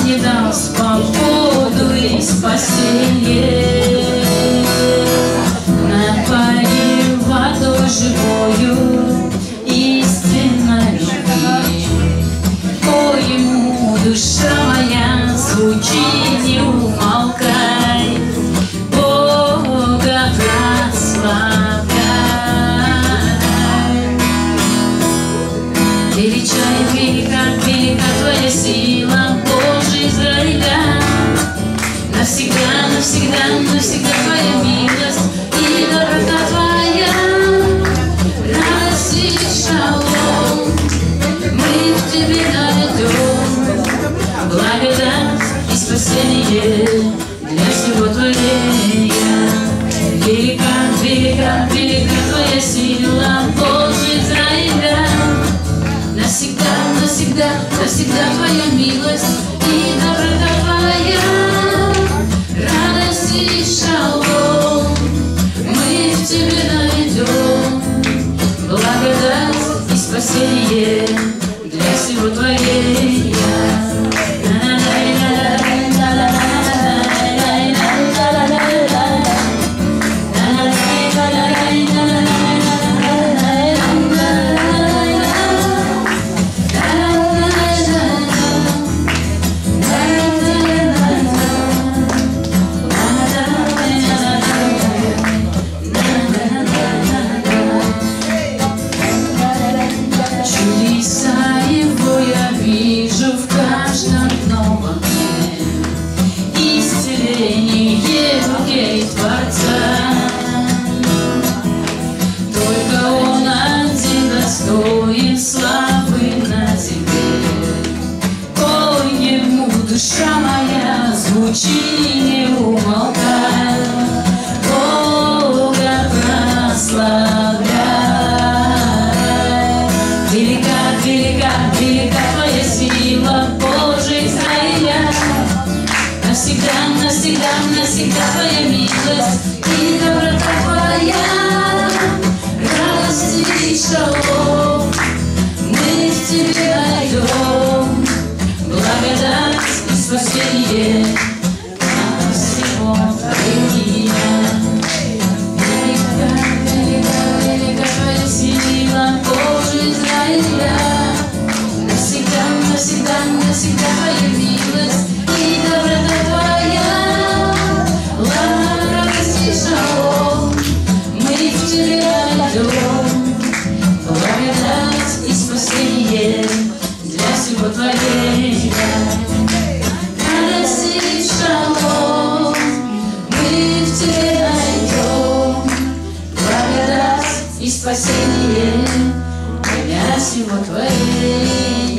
не дал свободу и спасение, напоил водой живою истинной любви. По ему душа моя звучи, не умолкай, Бога прославляй. Величай, велика, велика твоя сила, Боже Израиля. Навсегда, навсегда, навсегда твоя милость и доброта твоя. Радость и шалом мы в тебе найдем, благодать и спасение для всего творения. Велика, велика, велика твоя сила, Боже Израиля. Навсегда, навсегда, навсегда твоя милость и доброта твоя. Радость и шалом мы в тебе найдем, благодать и спасение для всего творения. Только Он один достоин славы на земле. По Нему душа моя звучи, не умолкай, Бога прославляй. Велика, велика, велика твоя сила, Боже Израиля. Навсегда, навсегда, навсегда твоя милость и доброта твоя. Радость и шалом мы в тебе найдем, благодать и спасение для всего творения. Велика, велика, велика твоя сила, Боже Израиля. Навсегда, навсегда, навсегда твоя милость и доброта твоя. Радость и шалом мы в тебе найдем, благодать и спасение для всего творения. Радость и шалом мы в тебе найдем, благодать и спасение для всего творения.